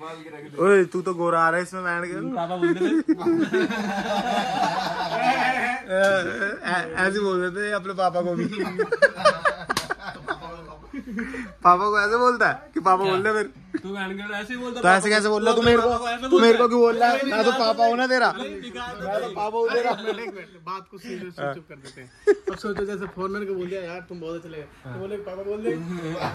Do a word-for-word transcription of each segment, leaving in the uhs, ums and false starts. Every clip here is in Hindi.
ओए तू तो गोरा आ रहा है इसमें बैठ के। पापा बोल दे ऐसे बोल देते अपने पापा को भी। पापा को ऐसे बोलता है कि पापा बोल रहे फिर तू ऐसे बोलता तो ऐसे कैसे बोल रहा तू मेरे को तू मेरे को क्यों बोल रहा है? मैं तो पापा हूँ ना तेरा, मैं तो पापा हूँ तेरा। बात को सीरियस चुप कर देते हैं। अब सोचो जैसे फोरनर को बोल दिया यार तुम बहुत अच्छे लगे, तो बोले पापा बोल दे।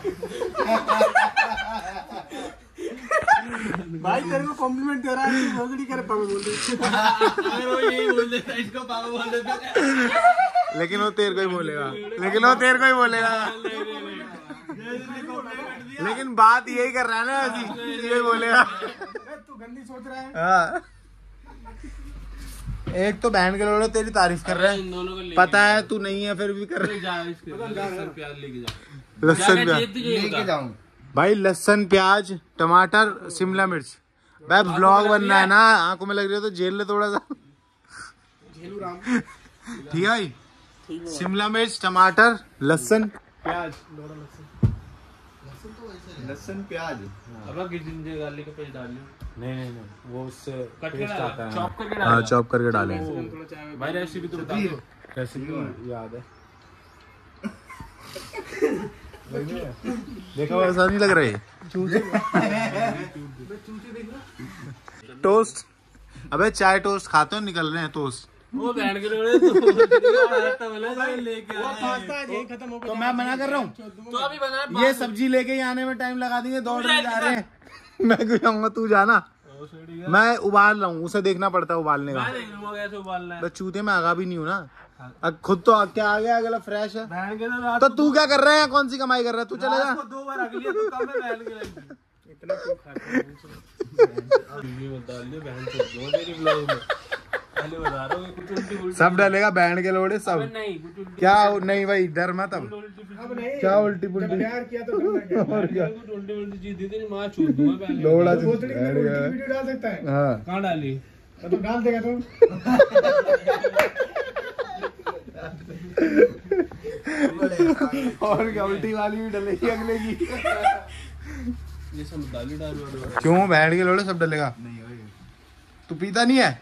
भाई तेरे को कॉम्प्लीमेंट दे रहा है, तू बहुत नहीं करे पापा बोल दे। अगर वो यही बोल देता इसको पापा बोल देते, लेकिन वो तेरे को ही बोलेगा, लेकिन वो तेरे को ही बोलेगा। लेकिन बात यही कर रहा है ना, ऐसी यही बोलेगा। तू गंदी सोच रहा है। हाँ एक तो बहन के लोग तेरी तारीफ कर रहे हैं, पता है तू नहीं है फिर भी कर रहे। लहसुन प्याज लेके जा, लहसुन प्याज लेके जाऊं भाई, लहसुन प्याज टमाटर शिमला मिर्च। भाई ब्लॉग बनना है ना, आंखों में लग रही हो तो जेल ले थोड़ा सा। ठीक है भाई, शिमला मिर्च टमाटर लहसुन प्याज, लहसुन प्याज। अब गिंजे गार्लिक का पेस्ट डाल लियो। नहीं नहीं नहीं वो उससे टेस्ट आता है, चॉप करके हाँ चॉप करके डालें। भाई रेसिपी तो बता दो, रेसिपी याद है। देखो ऐसा नहीं लग रहा है। टोस्ट, अबे चाय टोस्ट खाते हो, निकल रहे हैं टोस्ट। वो बैठ के लोड़े तो लेके आए खत्म हो तो मैं मना कर रहा हूँ, तो अभी बना ये सब्जी लेके ही आने में टाइम लगा देंगे, दौड़ रहे जा रहे हैं। मैं क्यों जाऊंगा, तू जाना। मैं उबाल रहा हूँ, उसे देखना पड़ता है उबालने का। कैसे उबालना है, बस चूते में आगा भी नहीं हूँ ना, अब खुद तो क्या आ गया अगला फ्रेश है। बैठ के ना तो तू क्या कर रहा है, कौन सी कमाई कर रहा है, तू चले जा। दो बार रख लिया तो कम है, बैठ के इतना क्यों खाते हैं? बता लियो बहन से तेरी ब्लॉग में पहले बता रहा हूँ, कुछ उल्टी उल्टी सब डालेगा बैंड के लोड़े सब। नहीं कुछ उल्टी क्या नहीं भाई, डर मत अब। अब नहीं, क्या उल्टी पुल्टी प्यार किया तो करना क्या? और क्या कुछ उल्टी उल्टी चीज दी थी, मां छूट दूंगा पहले। लोड़ा बोतल की उल्टी वीडियो डाल सकता है। हाँ कहाँ डाली, तो तुम डाल देगा तुम। और क्या उल्टी वाली भी डलेगी अगले की। ये सब दाली डाल दो। क्यों बैंड के लोड़े सब डलेगा? तू पीता नहीं है?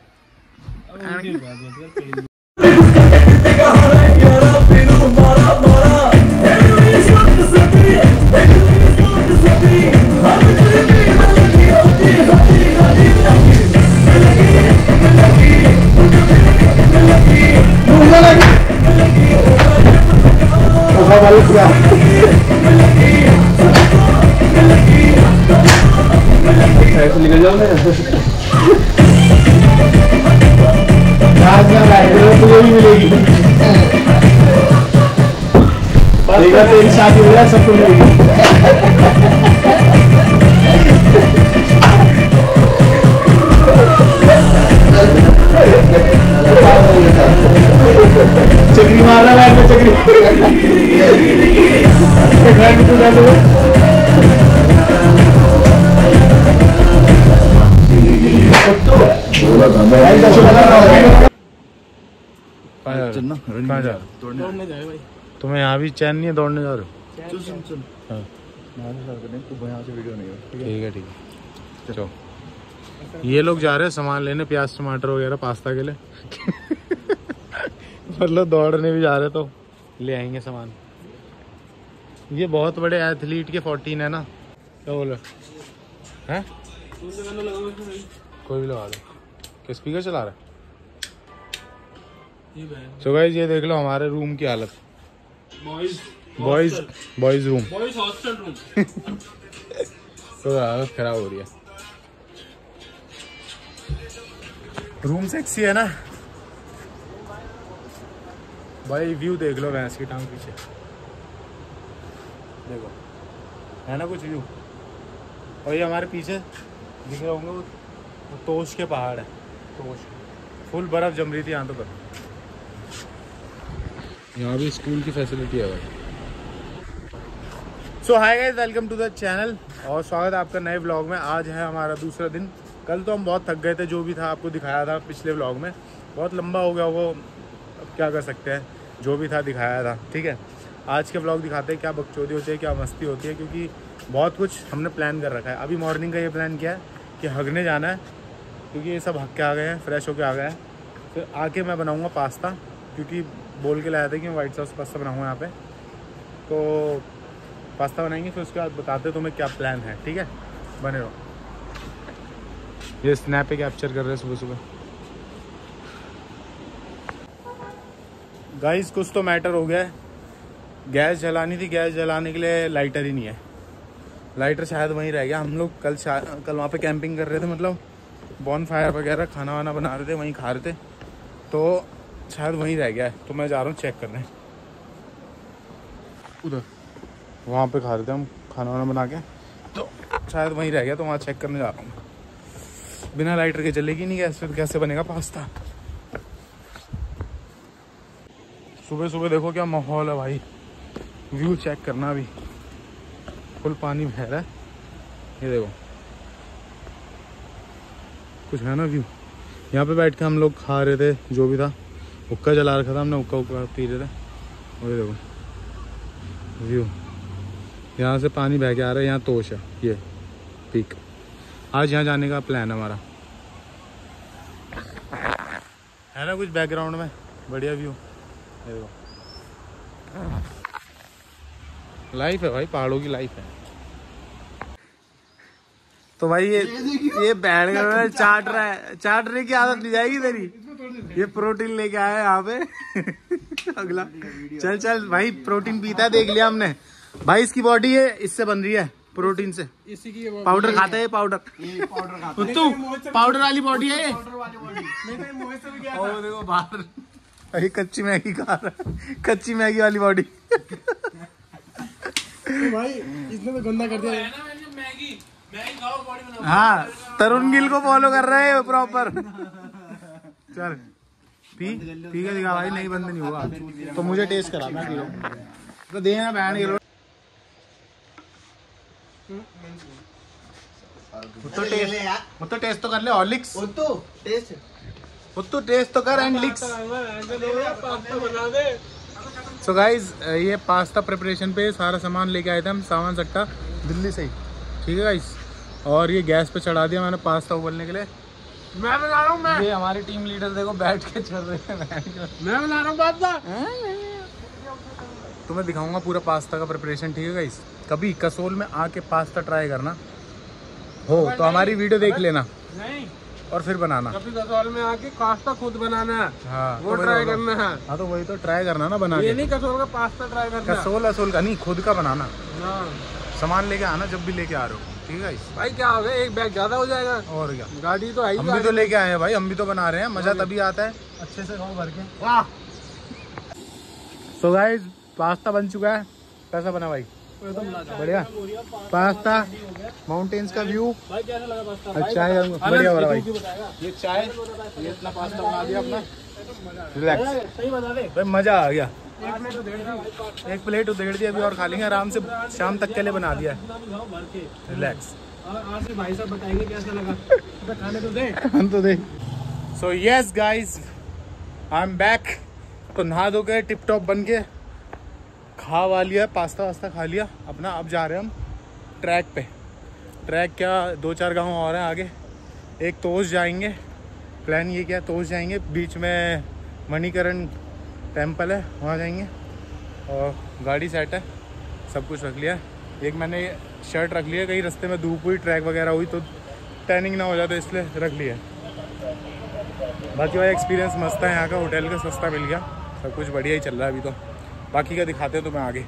ऐसे निकल जाओ ना, तुझे भी मिलेगी। तेरी शादी हो जाए सबको मिलेगी। चक्री मारना बैठ में, चक्री तुम्हें यहाँ भी चैन नहीं है, दौड़ने जा रहे हो? चल सुन सुन, हाँ ठीक है ठीक है चलो। ये लोग जा रहे हैं सामान लेने, प्याज टमाटर वगैरह पास्ता के लिए। मतलब दौड़ने भी जा रहे तो ले आएंगे सामान। ये बहुत बड़े एथलीट के फोर्टीन है ना, क्या बोल रहे हैं? कोई भी लगा दो। क्या स्पीकर चला रहा है? सो गाइस ये देख लो हमारे रूम की हालत। Boys boys boys room, boys hostel room. तो हालत खराब हो रही है। रूम सेक्सी है ना भाई, व्यू देख लो भैंस की टांग पीछे, देखो है ना कुछ व्यू। और ये हमारे पीछे दिख रहे होंगे वो तोश के पहाड़ है, तोश फुल बर्फ जम रही थी यहाँ तो पर। यहाँ भी स्कूल की फैसिलिटी है भाई। So hi guys, welcome to the channel और स्वागत है आपका नए व्लॉग में। आज है हमारा दूसरा दिन। कल तो हम बहुत थक गए थे, जो भी था आपको दिखाया था पिछले व्लॉग में, बहुत लंबा हो गया वो, अब क्या कर सकते हैं, जो भी था दिखाया था। ठीक है, आज के व्लॉग दिखाते हैं क्या बकचोदी होती है, क्या मस्ती होती है, क्योंकि बहुत कुछ हमने प्लान कर रखा है। अभी मॉर्निंग का ये प्लान किया है कि हगने जाना है, क्योंकि ये सब हग के आ गए हैं, फ्रेश होके आ गए हैं। फिर आके मैं बनाऊँगा पास्ता, क्योंकि बोल के लाया था कि मैं वाइट सॉस पास्ता बनाऊँगा यहाँ पे। तो पास्ता बनाएंगे, फिर उसके बाद बताते तुम्हें क्या प्लान है। ठीक है, बने रहो। ये स्नैप पे कैप्चर कर रहे हैं सुबह सुबह। गाइस कुछ तो मैटर हो गया है, गैस जलानी थी, गैस जलाने के लिए लाइटर ही नहीं है। लाइटर शायद वहीं रह गया। हम लोग कल कल वहाँ पे कैंपिंग कर रहे थे, मतलब बॉन फायर वगैरह खाना वाना बना रहे थे, वहीं खा रहे थे, तो शायद वहीं रह गया है। तो मैं जा रहा हूँ चेक करने उधर, वहाँ पे खा रहे थे हम खाना वाना बना के, तो शायद वहीं रह गया, तो वहाँ चेक करने जा रहा हूँ। बिना लाइटर के चलेगी नहीं गैस, फिर कैसे बनेगा पास्ता। सुबह सुबह देखो क्या माहौल है भाई, व्यू चेक करना। अभी फुल पानी बह रहा है, ये देखो कुछ है ना व्यू। यहाँ पे बैठ के हम लोग खा रहे थे, जो भी था, हुक्का जला रखा था हमने, हुक्का हुक्का पी रहे थे। और ये देखो व्यू, यहाँ से पानी बह के आ रहा है, यहाँ तोश है, ये पीक। आज यहाँ जाने का प्लान है हमारा, है ना कुछ बैकग्राउंड में बढ़िया व्यू। देखो लाइफ है भाई, पहाड़ों की लाइफ है। तो भाई ये ये बैठ कर चाट रहा है, चाटने की आदत नहीं जाएगी तेरी। ये प्रोटीन लेके आया है यहाँ पे अगला। चल चल भाई, प्रोटीन पीता है, देख लिया हमने भाई। इसकी बॉडी है इससे बन रही है, प्रोटीन से। इसी की पाउडर खाता है, पाउडर पाउडर खाता तू पाउडर वाली बॉडी है ये। है। देखो बाहर भाई कच्ची मैगी खा रहा है, कच्ची मैगी वाली बॉडी। भाई इसने तो गंदा कर दिया। हाँ, तरुण गिल को फॉलो कर रहे हैं प्रॉपर। चल पी पी के दिखा भाई, नहीं बंद नहीं हुआ तो मुझे टेस्ट करा, मैं पी रहा हूँ तो देना बैंड के। तो टेस्ट तो टेस्ट तो कर ले हॉर्लिक्स, तो टेस्ट तो टेस्ट तो कर एंड लिक्स। सो गाइज ये पास्ता प्रिपरेशन पे सारा सामान लेके आए थे हम, सामान सकता दिल्ली से ही। ठीक है गाइज, और ये गैस पे चढ़ा दिया मैंने पास्ता उबलने के लिए। मैं बना रहा हूँ। मैं ये हमारे टीम लीडर देखो बैठ के चल रहे हैं। मैं बना रहा हूँ पास्ता। तुम्हें दिखाऊंगा पूरा पास्ता का प्रिपरेशन। ठीक है गाइज, कभी कसोल में आके पास्ता ट्राई करना हो तो हमारी वीडियो देख लेना, नहीं और फिर बनाना। कभी कसौल में आके पास्ता खुद बनाना है। हाँ वो तो ट्राई वही करना है। हाँ तो वही तो ट्राई करना ना, बना ये के। नहीं कसौल का पास्ता ट्राई करना है। कसोल असोल का नहीं, खुद का बनाना। हाँ। सामान लेके आना जब भी लेके आ रहे हो। ठीक है गाइस, भाई क्या हो गया, एक बैग ज्यादा हो जाएगा। और क्या, गाड़ी तो आई। हम भी तो लेके आए हैं भाई, हम भी तो बना रहे हैं। मजा तभी आता है अच्छे से खाओ भर के। वाह। तो गाइस पास्ता बन चुका है। कैसा बना भाई? बढ़िया पास्ता, माउंटेन्स का व्यू। भाई कैसा लगा पास्ता? अच्छा है, बढ़िया हो रहा भाई। ये चाय, ये इतना पास्ता बना दिया अपना, रिलैक्स। सही बता दे भाई मजा आ गया। एक प्लेट तो डेढ़ दी। एक प्लेट उधेड़ दी अभी, और खा लेंगे आराम से, शाम तक के लिए बना दिया है। भर के रिलैक्स। और आज से भाई साहब बताएंगे कैसा लगा। तो खाने तो दे। हम तो दे। So yes guys, I am back. तो नहा धो के टिप टॉप बन के खा वा लिया, पास्ता वास्ता खा लिया अपना। अब जा रहे हैं हम ट्रैक पे। ट्रैक क्या, दो चार गांव और हैं आगे। एक तोश जाएंगे, प्लान ये क्या, तोश जाएंगे, बीच में मणिकरण टेम्पल है, वहाँ जाएंगे। और गाड़ी सेट है, सब कुछ रख लिया है। एक मैंने शर्ट रख लिया, कहीं रास्ते में धूप हुई, ट्रैक वगैरह हुई तो टैनिंग ना हो जाए, तो इसलिए रख लिया। बाकी भाई एक्सपीरियंस मस्त है यहाँ का, होटल का सस्ता मिल गया, सब कुछ बढ़िया ही चल रहा है अभी तो। बाकी का दिखाते हैं तुम्हें आगे।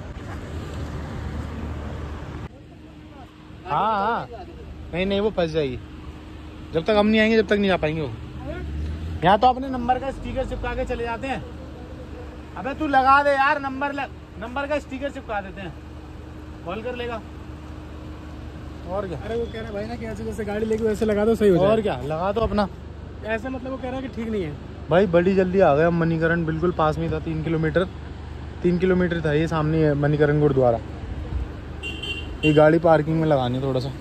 हाँ हाँ, नहीं नहीं वो फंस जाएगी, जब तक हम नहीं आएंगे जब तक नहीं आ पाएंगे वो। यहाँ तो अपने नंबर का स्टिकर चिपका के चले जाते हैं। अबे तू लगा दे यार, नंबर लग, नंबर का स्टिकर चिपका देते हैं, कॉल कर लेगा। और क्या, अरे वो कह रहा है भाई ना कि ऐसे जैसे गाड़ी लेके वैसे लगा दो, सही हो जाएगा। और क्या, लगा दो अपना। ऐसे मतलब वो कह रहा है कि ठीक नहीं है भाई। बड़ी जल्दी आ गए हम, मणिकरण बिल्कुल पास में था, तीन किलोमीटर तीन किलोमीटर था, ये सामने है मणिकरण गुरुद्वारा। ये गाड़ी पार्किंग में लगानी है थोड़ा सा।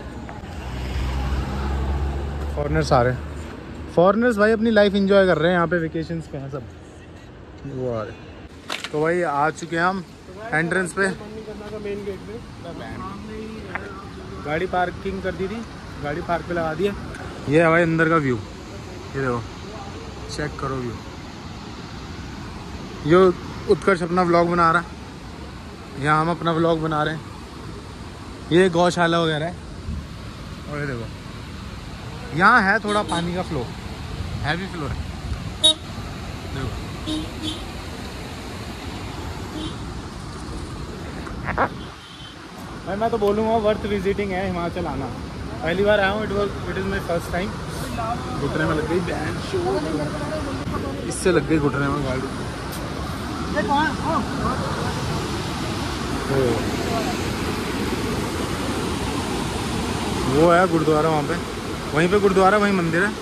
फॉरेनर्स आ रहे हैं, फॉरेनर्स भाई अपनी लाइफ एंजॉय कर रहे हैं यहाँ पे, वेकेशंस पे हैं सब, वो आ रहे। तो भाई आ चुके हैं हम एंट्रेंस पे। मेन गेट पे। गाड़ी पार्किंग कर दी थी, गाड़ी पार्क पे लगा दी है। ये है भाई अंदर का व्यू, ये देखो, चेक करो व्यू। ये उत्कर्ष अपना व्लॉग बना रहा है, यहाँ हम अपना व्लॉग बना रहे हैं। ये गौशाला वगैरह है। और ये देखो यहाँ है थोड़ा पानी का फ्लो, हैवी फ्लो है। देखो भाई मैं तो बोलूँगा वर्थ विजिटिंग है हिमाचल आना। पहली बार आया हूँ, it was it is my first time. घुटने में लग गई बैंड शो, इससे लग गई घुटने में गाड़ी। वो है गुरुद्वारा वहाँ पे, वहीं पे गुरुद्वारा, वहीं मंदिर है।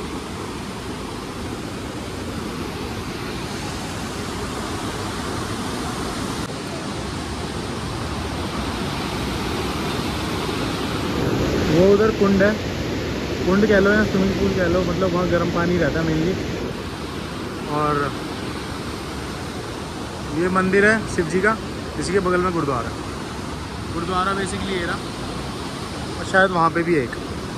वो उधर कुंड है, कुंड कह लो या स्विमिंग पूल कह लो, मतलब वहाँ गर्म पानी रहता है मेनली। और ये मंदिर है शिव जी का, इसी के बगल में गुरुद्वारा। गुरुद्वारा बेसिकली ये रहा, और शायद वहाँ पे भी एक।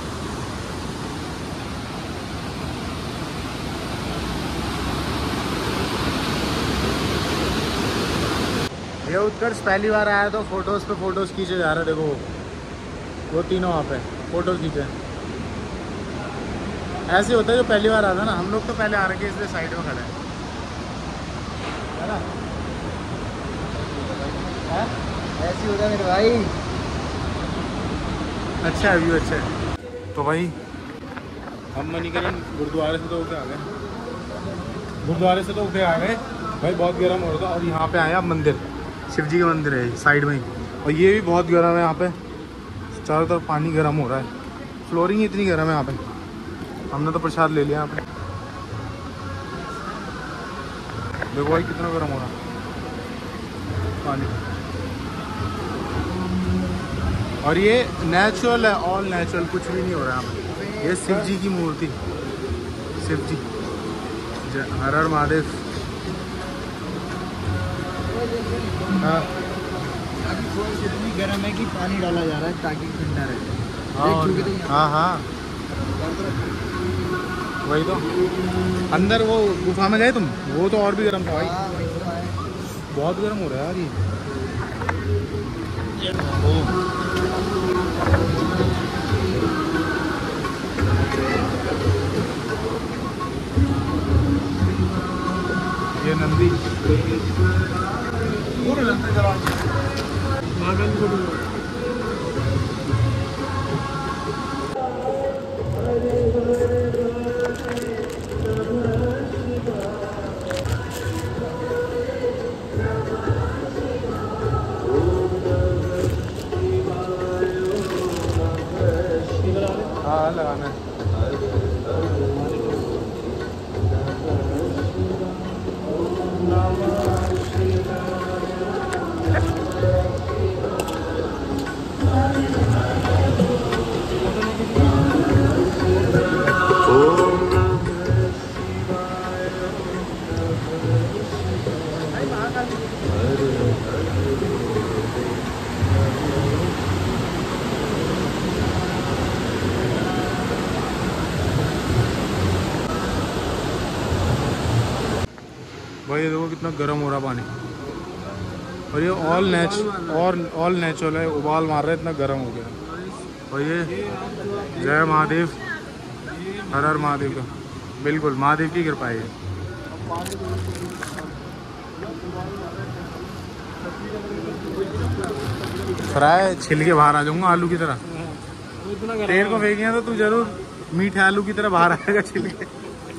ये उत्कर्ष पहली बार आया तो फोटोज़ पे फोटोज़ खींचे जा रहे। देखो वो तीनों वहाँ पे फोटोज़ खींचे। ऐसे होता है जो पहली बार आता है ना, हम लोग तो पहले आ रखे इसलिए साइड में खड़े हैं, है ना? ऐसे होता है मेरे भाई। अच्छा है व्यू, अच्छा है। तो भाई हम मणिकरण गुरुद्वारे से तो होके आ गए, गुरुद्वारे से तो होके आ गए भाई। बहुत गर्म हो रहा था और यहाँ पे आया मंदिर, शिव जी का मंदिर है साइड में ही। और ये भी बहुत गर्म है, यहाँ पे चारों तरफ पानी गर्म हो रहा है। फ्लोरिंग इतनी गर्म है यहाँ पे। हमने तो प्रसाद ले लिया यहाँ पे। देखो भाई कितना गर्म हो रहा है पानी। और ये नेचुरल है, ऑल नेचुरल, कुछ भी नहीं हो रहा है यहाँ पे। ये शिव जी की मूर्ति, शिव जी, हर हर महादेव। हाँ इतनी गर्म है कि पानी डाला जा रहा है ताकि ठंडा रहे। हाँ हाँ वही तो। अंदर वो गुफा में गए तुम, वो तो और भी गर्म था भाई, बहुत गर्म हो रहा है यार ये। ये नंदी हाँ लगाना है। भाई ये देखो कितना गर्म हो रहा पानी। और ये ऑल नेच और ऑल नेचुरल है, उबाल मार रहा है, इतना गर्म हो गया। और ये जय महादेव, हर हर महादेव का, बिल्कुल महादेव की कृपा है। फ्राई छिल के बाहर आ जाऊंगा आलू की तरह। तेल को फेंकिया तो तू जरूर मीठे आलू की तरह बाहर आएगा छिल के।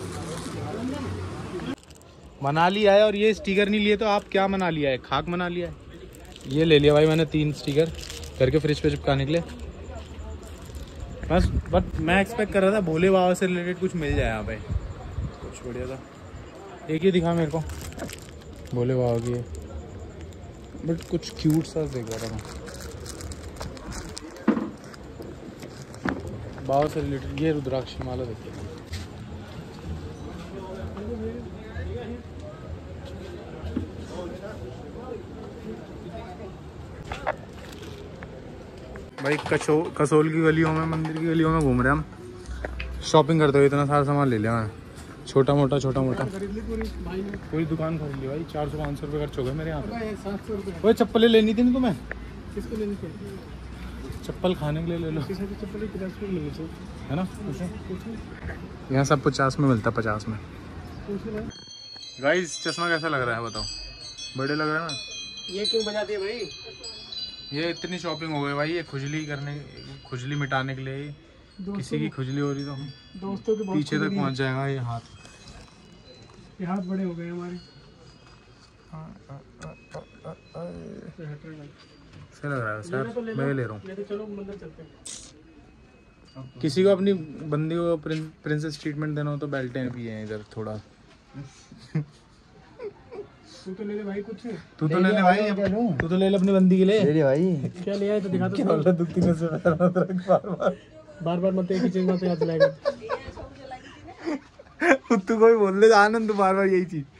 मनाली आए और ये स्टिकर नहीं लिए तो आप क्या मना लिया है? खाक मना लिया है। ये ले लिया भाई मैंने तीन स्टिकर करके फ्रिज पे चिपकाने के लिए बस। बट मैं एक्सपेक्ट कर रहा था भोले बाबा से रिलेटेड कुछ मिल जाए यहाँ पे, कुछ बढ़िया था। एक ही दिखा मेरे को भोले बाबा की, बट कुछ क्यूट सा देख रहा था मैं बाबा से रिलेटेड। ये रुद्राक्ष माला देखिए, भाई कचो कसोल की गलियों में, मंदिर की गलियों में घूम रहे हम, शॉपिंग करते हुए। इतना सारा सामान ले लिया मैं, छोटा मोटा छोटा मोटा पूरी दुकान खरीद ली भाई। चार सौ पाँच सौ रुपये खर्च हो गए मेरे यहाँ पे। सात सौ रुपये वही चप्पलें लेनी थी ना तुम्हें? किसको लेनी थी? चप्पल खाने के लिए ले लो, चप्पल पचास रुपये लेनी चाहिए, है ना? यहाँ सब पचास में मिलता, पचास में। गाइस चश्मा कैसा लग रहा है बताओ? बड़े लग रहे हैं ना? ये क्यों बजा दिए भाई? ये इतनी शॉपिंग हो गई भाई, ये खुजली करने, खुजली मिटाने के लिए। किसी की खुजली हो रही तो दोस्तों के पीछे तक पहुंच जाएगा ये हाथ। ये हाथ बड़े हो गए हमारे। सही लग रहा है सर, मैं ले रहा हूँ। चलो मंदिर चलते हैं। किसी को अपनी बंदी को प्रिंसेस ट्रीटमेंट देना हो तो बेल्टें भी हैं इधर थोड़ा। तू तो ले ले भाई कुछ। तू तो ले ले भाई, तू तो ले ले अपनी बंदी के लिए। ले ले भाई। क्या ले आए तो दिखा तो। क्या बोल रहा दुखती में से बार बार बार बार मत एक ही चीज मत याद दिलाएगा। तू कोई बोल ले आनंद, बार बार यही चीज।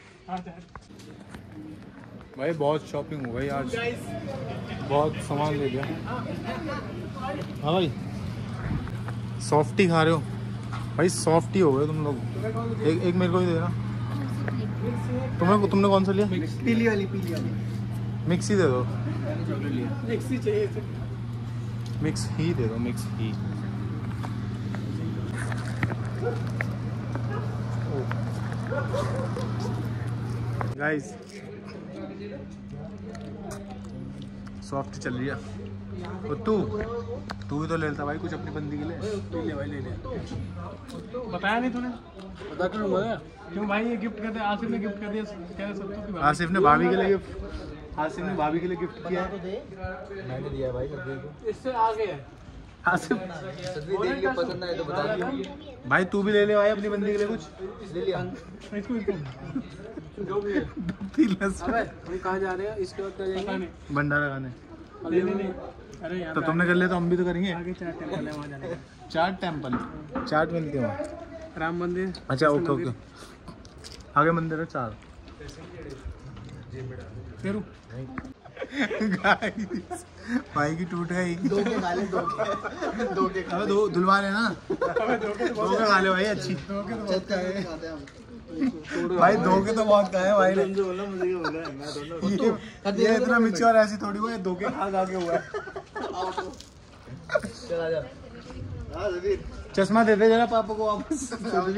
भाई बहुत शॉपिंग हो गई आज, बहुत सामान ले लिया। हाँ भाई सॉफ्टी खा रहे हो भाई? सॉफ्टी हो गए तुम लोग। एक एक मेरे को ही देना। तुम्हें तुमने कौन सा लिया? पीली वाली, पीली वाली मिक्स ही दे दो। मिक्स ही चाहिए इसे। मिक्स ही दे दो, मिक्स ही। गाइस सॉफ्ट चल रही है। और तू तू भी तो ले लेता भाई कुछ अपनी बंदी के लिए। ले ले भाई, ले ले। बताया नहीं तूने? बता कर लूँगा क्यों भाई? ये गिफ्ट कर दे, आसिफ ने गिफ्ट कर दिया। क्या सब तो आसिफ ने भाभी के लिए गिफ्ट, आसिफ ने भाभी के लिए गिफ्ट किया है। मैंने दिया भाई। इससे आगे है आसिफ पसंद आए तो बता दियो भाई। तू भी ले ले भाई अपनी बंदी के लिए कुछ। ले लिया इसको, इसको जो भी है। अबे हम कहाँ जा रहे हैं? इसके बाद क्या जाएंगे? भंडारा खाने। नहीं नहीं नहीं, अरे यार तो तुमने कर लिया तो हम भी तो करेंगे। आगे चार टेम्पल है, वहाँ जाने का। चार टेम्पल, चाट मिलती है वहाँ। राम मंदिर। अच्छा ओके ओके, आगे मंदिर है चार। फिर गाइस भाई की टूट गई। दो के खा ले, दो के दो के अबे दो धुलवा लेना। अबे दो के दो के खा ले भाई, अच्छी। दो के तो बहुत खाते हैं हम। भाई दो के तो बहुत खाए भाई ने। जो बोला मुझे क्या बोला है? मैं दोनों ये, ये इतना मिच्योर ऐसी थोड़ी हुआ है, दो के खा खा के हुआ है। चल आजा। हां जबीर चश्मा दे दे जरा पापा को वापस।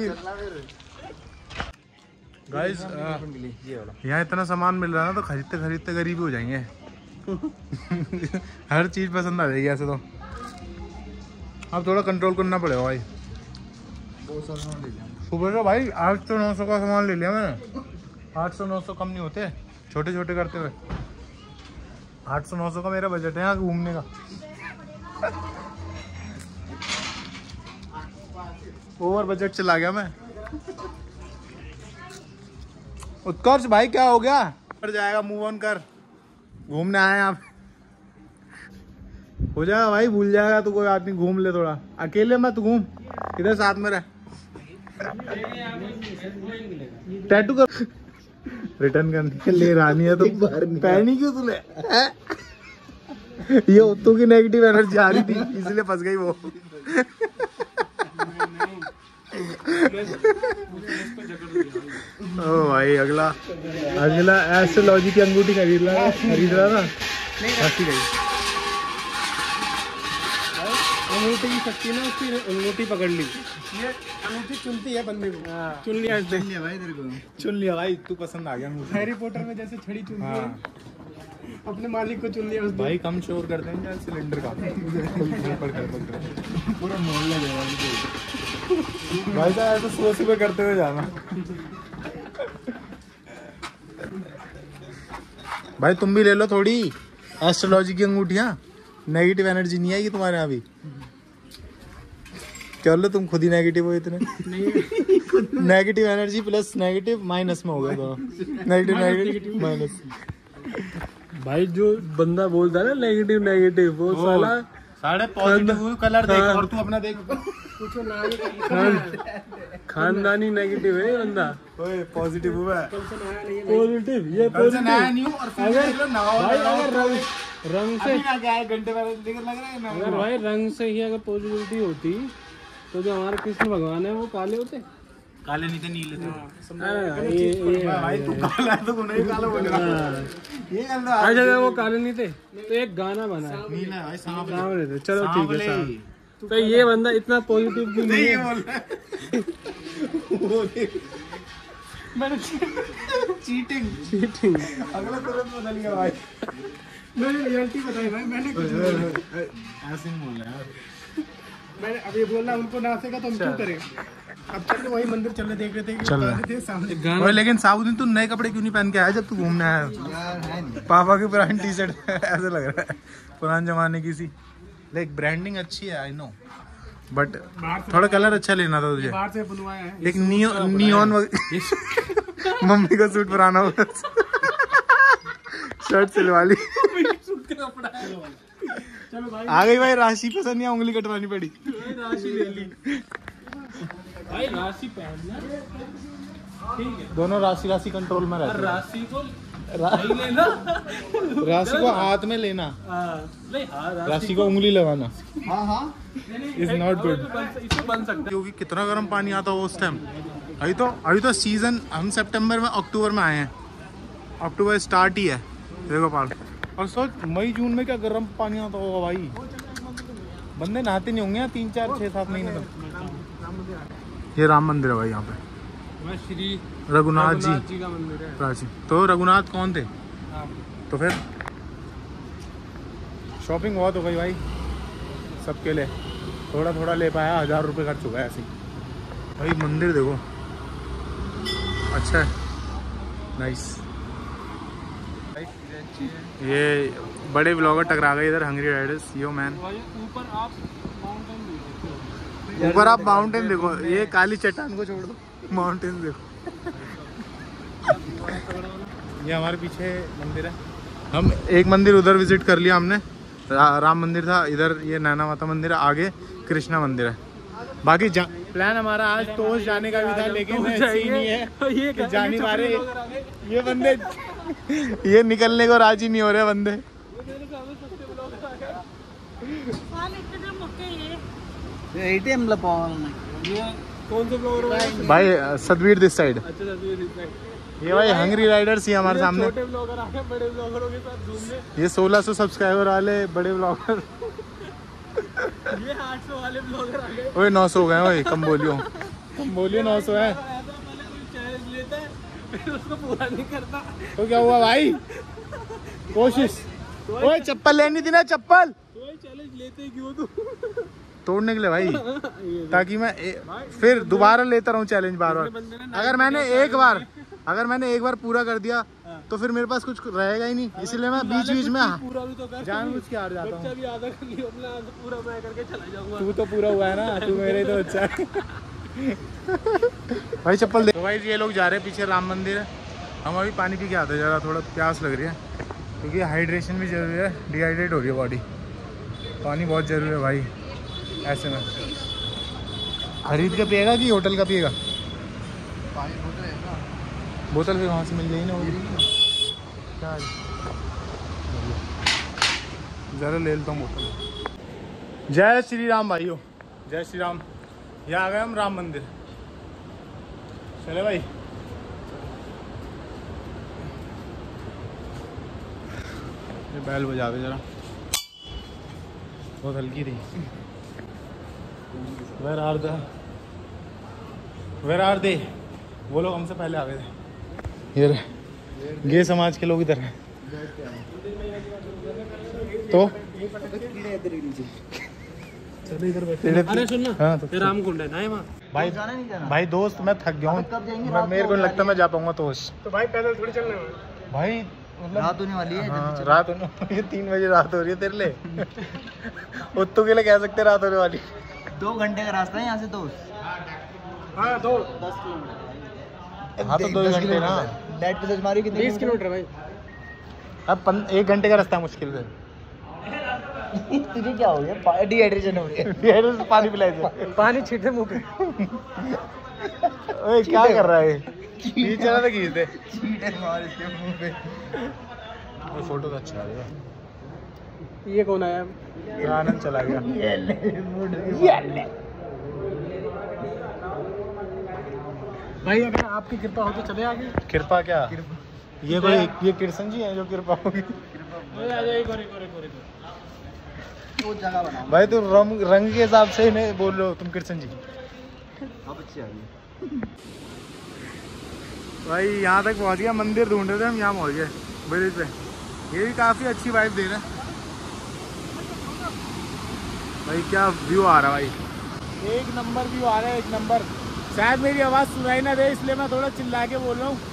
गाइस यहाँ इतना सामान मिल रहा है ना, तो खरीदते खरीदते गरीब हो जाएंगे। हर चीज पसंद आ जाएगी ऐसे तो। अब थोड़ा कंट्रोल करना पड़ेगा भाई। सुबह से भाई आठ सौ नौ सौ का सामान ले लिया मैंने। आठ सौ नौ सौ कम नहीं होते, छोटे छोटे करते हुए। आठ सौ नौ सौ का मेरा बजट है यहाँ घूमने का। ओवर बजट चला गया मैं। उत्कर्ष भाई क्या हो गया? कर जाएगा, मूव ऑन कर। घूमने आए आप, हो जाएगा भाई, भूल जाएगा तो कोई आदमी। घूम ले थोड़ा, अकेले मत घूम, इधर साथ में रह। टैटू कर रिटर्न करने के लिए रानी है तो पहनी क्यों तूने? ये उत्तू की नेगेटिव एनर्जी आ रही थी इसलिए फंस गई वो। ओ भाई अगला अगला एस्ट्रोलॉजी की अंगूठी खरीद रहा खरीद रहा ना, फंसी गई। अंगूठी की शक्ति ना, उसकी अंगूठी पकड़ ली। ये अंगूठी चुनती है बंदे को। चुन लिया इसने। चुन लिया भाई तेरे को। चुन लिया भाई, तू पसंद आ गया अंगूठी। हैरी पॉटर में जैसे छड़ी चुनती है, अपने मालिक को चुन लिया उसने। भाई कम शोर करते हैं यार सिलेंडर का। पूरा मोहल्ला जाएगा भाई साहब, ऐसे सुबह सुबह करते हुए जाना। भाई तुम भी ले लो थोड़ी एस्ट्रोलॉजी की अंगूठियाँ, नेगेटिव एनर्जी नहीं आएगी तुम्हारे यहाँ भी। क्या लो तुम खुद ही नेगेटिव हो इतने। Negative energy plus negative minus में हो गया दोनों। Negative negative minus. भाई जो बंदा बोलता है ना नेगेटिव नेगेटिव, वो साला साढ़े पॉजिटिव कलर देख और तू अपना देख। खानदानी नेगेटिव है बंदा। ओए पॉजिटिव हुआ है। पॉजिटिव ये पॉजिटिव नया नहीं हूं और फिर देख लो नवा भाई अगर रंग रंग से अभी ना क्या है घंटे में लेकर लग रहा है ना। अगर भाई रंग से ही अगर पॉजिटिविटी होती तो जो हमारे कृष्ण भगवान है वो काले होते। काले नहीं थे नीले थे। हाँ, ये ये भाई तू काला है तो तू नहीं काला बोल रहा। ये गंदा हर जगह वो काले नहीं थे तो एक गाना बना है नीला है भाई सांवले। सांवले थे। चलो ठीक है सांवले। तो ये बंदा इतना पॉजिटिव भी नहीं ये है। बोल रहा है वो देख मैंने चीटिंग चीटिंग अगला तुरंत बदल गया भाई। मैंने रियलिटी बताई भाई, मैंने कुछ नहीं बोला। ऐसे नहीं बोल रहा यार। मैंने अभी बोला उनको नाचेगा तो हम क्यों करें। अब चल वही मंदिर चलने देख रहे थे कि कहाँ थे सामने। गाना ओए लेकिन साउदीन तू नए कपड़े क्यों नहीं पहन के आया जब तू घूमने आया? यार है नहीं। पापा की पुरानी टी शर्ट ऐसे लग रहा है पुराने जमाने की सी। लाइक ब्रांडिंग अच्छी है आई नो बट थोड़ा कलर अच्छा लेना था तुझे। बाहर से बुलवाया है। एक नियो नियॉन मम्मी का सूट पुराना हो शर्ट सिलवा ली। चलो भाई आ गई भाई राशि पसंद या उंगली कटवानी पड़ी? राशि ले ली भाई। राशि पहनना ठीक है। दोनों राशि राशि कंट्रोल में और रहते राशि को नहीं लेना। हैं। राशि को हाथ में लेना, हाँ, नहीं हाँ राशि को उंगली लगाना हाँ हाँ इज नॉट गुड। इससे बन सकता क्योंकि कितना गर्म पानी आता हो उस टाइम। अभी तो अभी तो सीजन हम सितंबर में अक्टूबर में आए हैं। अक्टूबर स्टार्ट ही है देखो पाल। और सोच मई जून में क्या गर्म पानी आता होगा भाई। बंदे नहाते नहीं होंगे तीन चार छः सात महीने तक। ये राम मंदिर है भाई यहाँ पे। है। श्री रघुनाथ जी जी का मंदिर है। प्राचीन। तो रघुनाथ कौन थे? हाँ। तो फिर शॉपिंग बहुत हो गई भाई सबके लिए। थोड़ा थोड़ा ले पाया, हजार रुपये खर्च हो गया ऐसे ही। भाई मंदिर देखो अच्छा है, नाइस। ये बड़े ब्लॉगर टकरा गए इधर हंग्री राइडर्स। यो मैन ऊपर आप माउंटेन देखो। ऊपर आप माउंटेन देखो। ये काली चट्टान को छोड़ दो, माउंटेन देखो। ये हमारे पीछे मंदिर है। हम एक मंदिर उधर विजिट कर लिया हमने, रा, राम मंदिर था इधर। ये नैना माता मंदिर है, आगे कृष्णा मंदिर है। बाकी प्लान हमारा आज तोश जाने का भी था लेकिन ऐसे ही नहीं है ये कि जा नहीं पा रहे ये बंदे। ये निकलने को राजी नहीं हो रहे बंदे। एटीएम ये कौन से ब्लॉगर भाई सतवीर दिस साइड। अच्छा तस्वीर इतना ये भाई हंग्री राइडर्स ही हमारे सामने। छोटे ब्लॉगर आ गए बड़े ब्लॉगरों के साथ घूमने। ये सोलह सौ सब्सक्राइबर वाले बड़े ब्लॉगर। ये आठ सौ वाले ब्लॉगर आ गए। ओए नौ सौ गए ओए कम बोलियो कम बोलियो नौ सौ है चैलेंज लेता है फिर उसको पूरा नहीं करता। तो क्या हुआ भाई? कोशिश। ओए चप्पल लेनी थी ना चप्पल। कोई चैलेंज लेते ही क्यों तू? तोड़ने के लिए भाई, ताकि मैं ए, फिर दोबारा लेता रहूं चैलेंज बार बार। अगर मैंने एक बार अगर मैंने एक बार पूरा कर दिया तो फिर मेरे पास कुछ रहेगा ही नहीं। इसलिए मैं बीच बीच में पूरा भी तो कर। जानबूझ के हार जाता बच्चा हूँ। भी आधा कर लियो अपना, आधा पूरा मैं करके चला जाऊंगा। तू तो पूरा हुआ है ना, तू मेरे तो अच्छा है। भाई चप्पल दे। तो भाई ये लोग जा रहे हैं पीछे राम मंदिर है। हम अभी पानी पी के आते हैं, ज़रा थोड़ा प्यास लग रही है क्योंकि हाइड्रेशन भी जरूरी है। डिहाइड्रेट हो रही है बॉडी, पानी बहुत ज़रूरी है भाई। ऐसे में खरीद के पिएगा कि होटल का पिएगा? बोतल फिर वहाँ से मिल जाएगी ना वो। क्या ज़रा ले लेता हूँ बोतल। जय श्री राम भाइयों, जय श्री राम। यहाँ आ गए हम राम मंदिर। चले भाई। ये बैल बजा दे जरा, बहुत हल्की थी। Where are the where are they वो लोग हमसे पहले आ गए थे। ये गे समाज के लोग इधर हैं तो चलो इधर बैठे। अरे सुन ना, हाँ, तो ये रामकुंड है ना वहाँ। भाई जाना नहीं जाना भाई दोस्त मैं थक गया हूँ, मेरे को नहीं लगता मैं जा पाऊंगा। तो तो भाई पैदल थोड़ी चलना है भाई मतलब रात होने वाली है। हाँ, रात होने ये तीन बजे रात हो रही है तेरे लिए। उत्तू के लिए कह सकते रात होने वाली। दो घंटे का रास्ता है यहाँ से। दो हाँ दो दस किलोमीटर। हाँ तो दो घंटे ना। लाइट पे मारी कितनी? बीस किलोमीटर भाई। अब पन, एक घंटे का रास्ता है मुश्किल से। तुझे क्या हो गया? डिहाइड्रेशन हो गया। पानी पिलाए थे। पानी छीटे मुंह पे। ओए क्या कर रहा है? ये चला था खींचते। छीटे मार इसके मुंह पे। वो फोटो तो अच्छा आ गया। ये कौन आया? आनंद चला गया। ये ले, ये ले। भाई अगर आपकी कृपा हो तो चले आगे। कृपा क्या? ये कोई ये कृष्ण जी हैं जो कृपा होगी। वो जगह बना भाई तुम रंग रंग के हिसाब से ही नहीं बोल रहे हो तुम कृष्ण जी। अब अच्छी आ गई। भाई यहाँ तक पहुँच गया, मंदिर ढूंढ रहे थे हम, यहाँ पहुँच गए ब्रिज पे। ये भी काफ़ी अच्छी वाइब दे रहा है भाई। क्या व्यू आ रहा है भाई, एक नंबर व्यू आ रहा है, एक नंबर। शायद मेरी आवाज़ सुनाई ना दे इसलिए मैं थोड़ा चिल्ला के बोल रहा हूँ।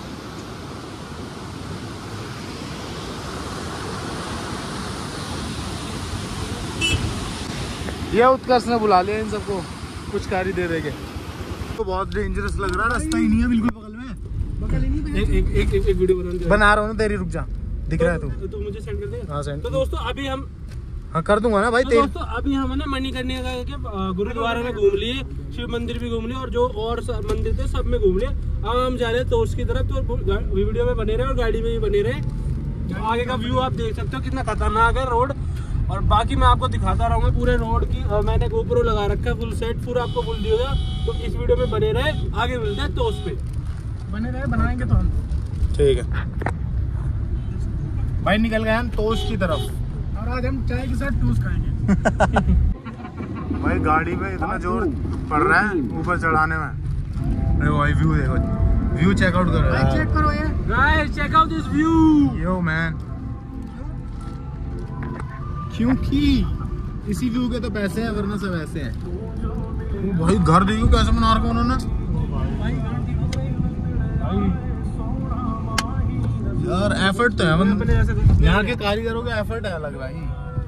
ये उत्कर्ष ने बुला लिया इन सबको कुछ कारी दे देंगे। तो बहुत डेंजरस लग रहा है, रास्ता ही नहीं है बिल्कुल बगल में। बगल ही नहीं। एक एक एक, एक वीडियो बना बना रहा हूँ ना तेरी, रुक जा। दिख रहा है तू? तो, तो मुझे सेंड कर देगा। हाँ सेंड। तो दोस्तों अभी हम हाँ कर दूंगा ना भाई। तो तेरी दोस्तों अभी हम ना मणिकर्णिका के गुरुद्वारा में घूम लिए, शिव मंदिर भी घूम लिए और जो और मंदिर थे सब में घूम लिए। अब हम जा रहे हैं तोश की तरफ। तो वीडियो में बने रहे और गाड़ी में भी बने रहे। तो आगे का व्यू आप देख सकते हो कितना खतरनाक है रोड। और बाकी मैं आपको दिखाता रहूंगा पूरे रोड की। और मैंने गोप्रो लगा रखा है फुल सेट, पूरा आपको फुल दिया। तो इस वीडियो में बने रहे, आगे मिलते हैं तोश पे। बने रहे, बनाएंगे तो हम। ठीक है भाई, निकल गए हम तोश की तरफ और आज हम चाय के साथ टोस्ट खाएंगे। भाई गाड़ी में इतना जोर पड़ रहा है ऊपर चढ़ाने में। अरे भाई व्यू देखो, व्यू चेकआउट करो भाई चेक करो ये। Guys check out this view. Yo man, क्योंकि इसी व्यू के तो पैसे हैं, वरना सब ऐसे हैं। ओ भाई घर देखो कैसे बना रखा उन्होंने यार। एफर्ट तो है मतलब यहाँ के कारीगरों का एफर्ट है अलग भाई।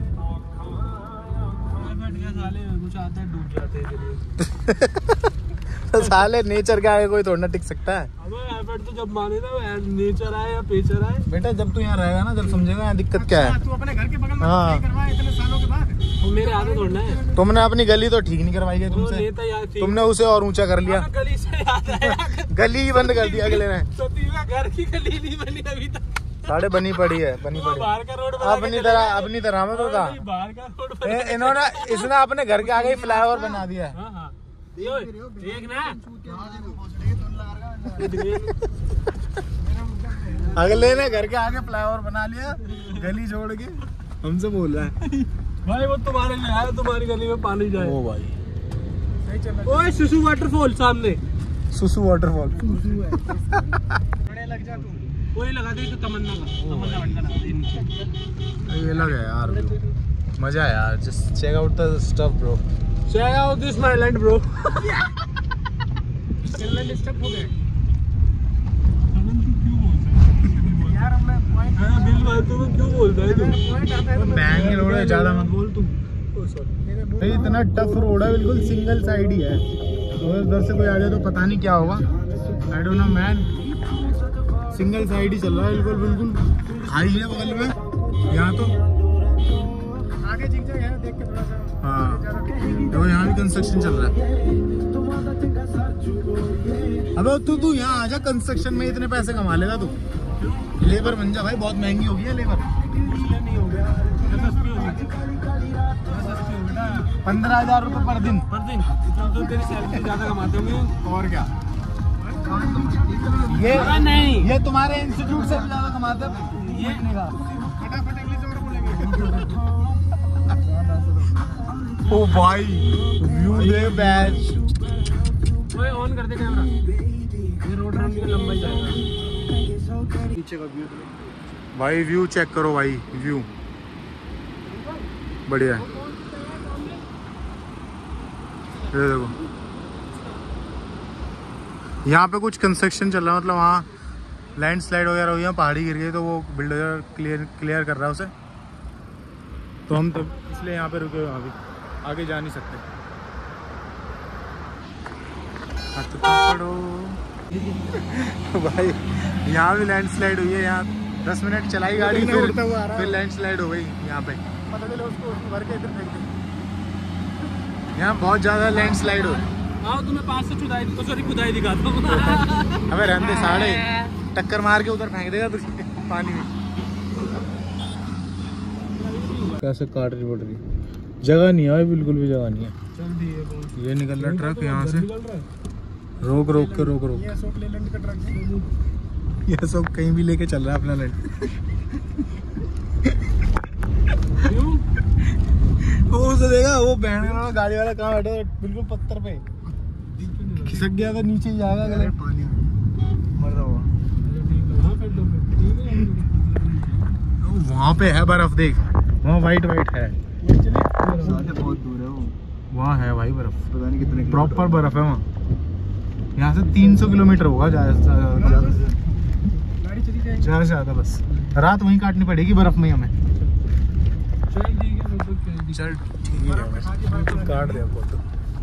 कुछ आते हैं डूब जाते हैं। तो साले नेचर के आगे कोई थोड़ा ना टिक सकता है। अबे एफर्ट तो जब माने ना, नेचर आए या पेचर आए। बेटा जब तू यहाँ रहेगा ना, जब समझेगा यहाँ दिक्कत क्या है। तू अपने घर के बगल में हाँ। सही करवाया इतने सालों के बाद। वो मेरे आगे थोड़ना है। तुमने अपनी गली तो ठीक नहीं करवाई है वो तुमसे, नेता यार थी। तुमने उसे और ऊंचा कर लिया। अबे गली से याद आया, गली ही बंद कर दिया अगले ने। सती का घर की गली नहीं बनी अभी तक। साढ़े बनी पड़ी है, बनी वो पड़ी बाहर का रोड बना के अपनी चले तरह गए। अपनी तरह में तो था। हाँ, बाहर का रोड बना ए- के इन्होंने इसने अपने घर के आगे ही फ्लाईओवर बना दिया है। हाँ हाँ यो, देख ना अगले ने घर के आगे फ्लाईओवर बना लिया, गली छोड़ के हमसे बोल रहा है। भाई वो तुम्हारे लिए आया, तुम्हारी गली में पानी जाए। ओ भाई सही चल रहा ओए सुसु वाटरफॉल सामने। सुसु वाटरफॉल। है। लग जा तू। वही लगा दे तमन्ना का, तमन्ना बनना लगा दे नीचे। ये लग है यार, मजा है यार। Just check out the stuff bro. Check out this my land bro. चलना डिस्टर्ब हो गए यार। हमने पॉइंट हाँ बिल भाई तू क्यों बोलता है तू? पॉइंट आता है तो बैंग रोड है, ज्यादा मत बोल तू। भाई इतना टफ रोड है, बिल्कुल सिंगल साइड ही है। तो इधर से कोई आ जाए तो पता नहीं क्या होगा। I don't know man, single side ही चल रहा है बिल्कुल बिल्कुल। खाई है बगल में यहाँ तो। आगे जिग जाए है, देख के थोड़ा सा। हाँ तो यहाँ भी कंस्ट्रक्शन चल रहा है। अबे तू तू यहाँ आजा, कंस्ट्रक्शन में इतने पैसे कमा लेगा तू। लेबर बन जा भाई, बहुत महंगी हो गई है लेबर। नहीं हो गया, सस्ती हो गई, सस्ती हो गई पंद्रह हजार रुपये पर दिन। पर दिन। इतना तो तेरी सैलरी ज्यादा कमाते होंगे। और क्या ये अरे नहीं, ये तुम्हारे इंस्टीट्यूट से भी ज्यादा कमाते हैं ये महीने का। फटाफट इंग्लिश और बोलेंगे। ओ भाई व्यू दे बैच। ओए ऑन कर दे कैमरा। ये रोड रन की लंबाई जाएगा। पीछे का व्यू भाई व्यू चेक करो भाई, व्यू बढ़िया है। ये देखो यहाँ पे कुछ कंस्ट्रक्शन चल रहा है, मतलब वहाँ लैंडस्लाइड वगैरह हुई है, पहाड़ी गिर गई तो वो बिल्डर क्लियर क्लियर कर रहा है उसे। तो हम तो इसलिए यहाँ पे रुके हुए हैं, अभी आगे जा नहीं सकते। हाथ पकड़ो भाई, यहाँ भी लैंडस्लाइड हुई है। यहाँ दस मिनट चलाई गाड़ी, फिर उड़ता हुआ आ रहा है। फिर लैंडस्लाइड हो गई यहाँ पे। पता चले उसको भर के इधर फेंक दे। यहाँ बहुत ज्यादा लैंडस्लाइड हो रही है। आओ तुम्हें पास से खुदाई तो सॉरी खुदाई दिखाता हूँ। अबे रहने साढ़े टक्कर मार के उधर फेंक देगा तुझे पानी में। कैसे काट रही पड़ रही, जगह नहीं है बिल्कुल भी, जगह नहीं है। ये निकल रहा ट्रक यहाँ से, रोक रोक के रोक रोक। ये अशोक लेलैंड का ट्रक है, ये अशोक कहीं भी लेके चल रहा है अपना लैंड। वो उसे देखा, वो बैंड वाला गाड़ी वाला कहाँ बैठा है, बिल्कुल पत्थर पे खिसक गया था, नीचे ही जाएगा अगले पानी में मर रहा हुआ। वहाँ पे है बर्फ, देख वहाँ वाइट वाइट है, बहुत दूर है वो, वहाँ है भाई बर्फ, पता नहीं कितने प्रॉपर बर्फ है वहाँ। यहाँ से तीन सौ किलोमीटर होगा ज्यादा से ज्यादा, ज्यादा बस। रात वहीं काटनी पड़ेगी बर्फ में हमें। चल ठीक है, काट दे हमको तो।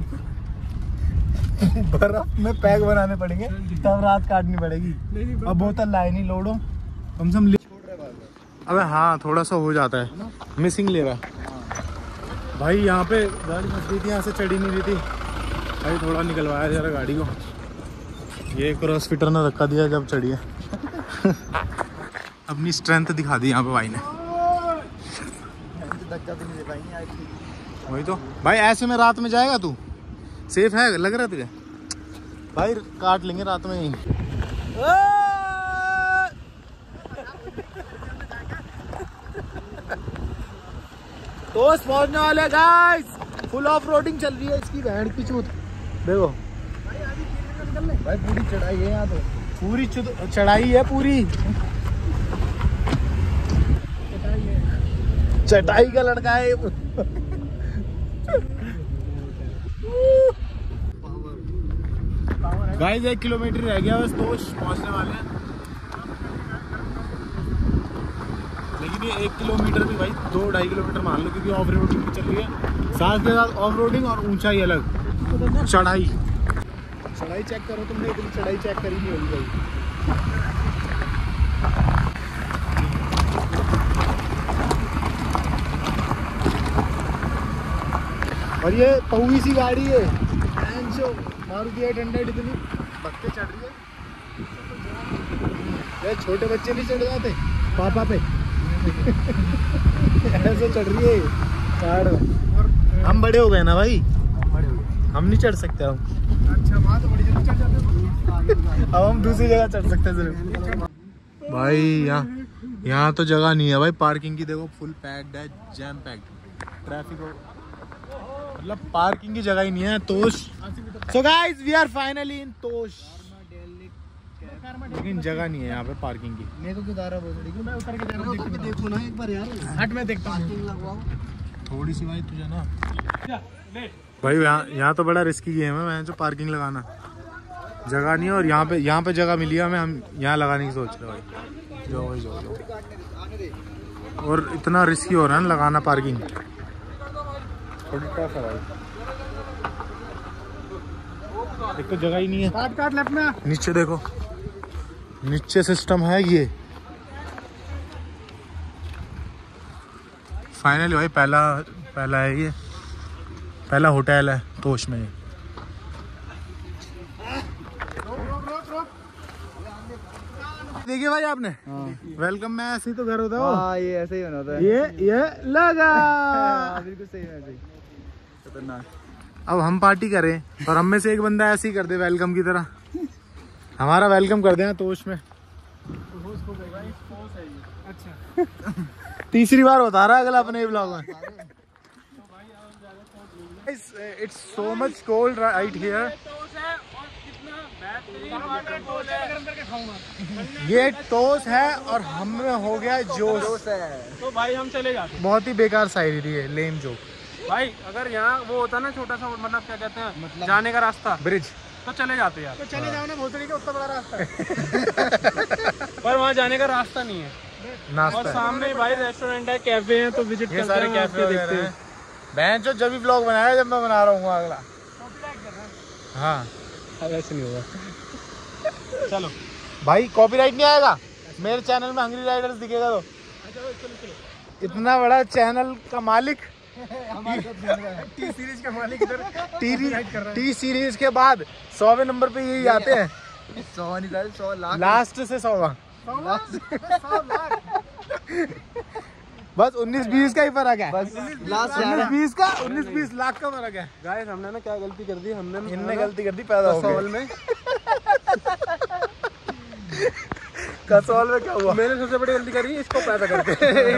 बर्फ में पैक बनाने पड़ेंगे तब रात काटनी पड़ेगी। अब बोतल लाए नहीं, लोडो कम से कम। अबे हाँ थोड़ा सा हो जाता है, मिसिंग ले रहा भाई। यहाँ पे गाड़ी फंस गई थी, यहाँ से चढ़ी नहीं रही थी भाई, थोड़ा निकलवाया जरा गाड़ी को। ये क्रॉस फिटर ने धक्का दिया जब चढ़ी है। अपनी स्ट्रेंथ दिखा दी यहाँ पे भाई ने। वही तो भाई, ऐसे में रात में जाएगा तू, सेफ है लग रहा है तुझे भाई? काट लेंगे रात में ही। तो पहुंचने वाले गाइस, फुल ऑफ रोडिंग चल रही है इसकी बहन की चूत। देखो भाई पूरी चढ़ाई है यहाँ तो, पूरी चढ़ाई है पूरी। चटाई का लड़का है। गाइस एक किलोमीटर रह गया बस, तोश पहुंचने वाले हैं। लेकिन ये एक किलोमीटर भी भाई दो ढाई किलोमीटर मान लो, क्योंकि ऑफ रोडिंग भी चल रही है साथ के साथ। ऑफ रोडिंग और ऊंचाई अलग, चढ़ाई चढ़ाई चेक करो तुमने, इतनी चढ़ाई चेक करी नहीं होगी भाई। और ये पहुई सी गाड़ी है मारुति एट हंड्रेड, इतनी पक्के चढ़ रही है। ये छोटे बच्चे नहीं चढ़ जाते पापा पे। ऐसे चढ़ रही है कार। हम बड़े हो गए ना भाई, हम नहीं चढ़ सकते हम। अच्छा वहाँ तो बड़ी जगह चढ़ जाते हैं, अब हम दूसरी जगह चढ़ सकते हैं भाई। यहाँ यहाँ तो जगह नहीं है भाई पार्किंग की। देखो फुल पैक्ड है, जैम पैक्ड ट्रैफिक, मतलब पार्किंग की जगह ही नहीं है Tosh. So guys we are finally in Tosh, लेकिन जगह नहीं है यहाँ पे पार्किंग की। मेरे को किधर है, मैं उतर के देखो ना एक बार यार। हट मैं देखता हूँ थोड़ी सी भाई तुझे ना भाई। यहाँ यहाँ तो बड़ा रिस्की गेम है मैं जो पार्किंग लगाना, जगह नहीं है। और यहाँ पे यहाँ पे जगह मिली है हमें, हम यहाँ लगाने की सोच रहे भाई। जो भाई जो, जो और इतना रिस्की हो रहा है ना लगाना पार्किंग, थोड़ी टफ है भाई। एक तो जगह ही नहीं है। काट काट लेफ्ट में नीचे देखो, नीचे सिस्टम है ये। फाइनली भाई पहला पहला है ये, पहला होटल है तोश में। देखिए भाई आपने वेलकम में ऐसे ही तो घर होता है। हाँ ये ऐसे ही होना होता है। ये ये लगा बिल्कुल सही है, ऐसे ही खतरनाक। अब हम पार्टी करें और हम में से एक बंदा ऐसे ही कर दे वेलकम की तरह, हमारा वेलकम कर देना तोश में। अच्छा तीसरी बार बता रहा है अगला अपने ब्लॉग में। It's so much cold right here. ये टोस है और हमें हो गया जोश। तो भाई हम चले जाते। बहुत ही बेकार शायरी है, लेम जोक भाई। अगर यहाँ वो होता ना छोटा सा, मतलब क्या कहते हैं, मतलब जाने का रास्ता, ब्रिज, तो चले जाते यार। तो चले जाओ ना, भोसड़ी का उतना बड़ा रास्ता है। पर वहाँ जाने का रास्ता नहीं है। नाश्ता और सामने भाई रेस्टोरेंट है, कैफे है, तो विजिट करते हैं, कैफे देखते हैं। बहन जो जब भी ब्लॉग बनाया जब मैं बना रहा हूँ अगला। हाँ ऐसे नहीं होगा। चलो भाई कॉपीराइट नहीं आएगा मेरे चैनल में, हंग्री राइडर्स दिखेगा तो। अच्छा चलो चलो इतना बड़ा चैनल का मालिक टी सीरीज का मालिक इधर टी टी सीरीज के बाद सौवे नंबर पे यही आते हैं। सौ नहीं सौ लाख लास्ट से सौवा बस उन्नीस बीस का ही फर्क है। बस लास्ट उन्नीस बीस का उन्नीस बीस लाख का फर्क है। गाइस हमने ना क्या गलती कर दी, हमने इनने गलती कर दी पैदा हो कसौल गए। में कसौल में क्या हुआ? मैंने सबसे बड़ी गलती करी इसको पैदा करके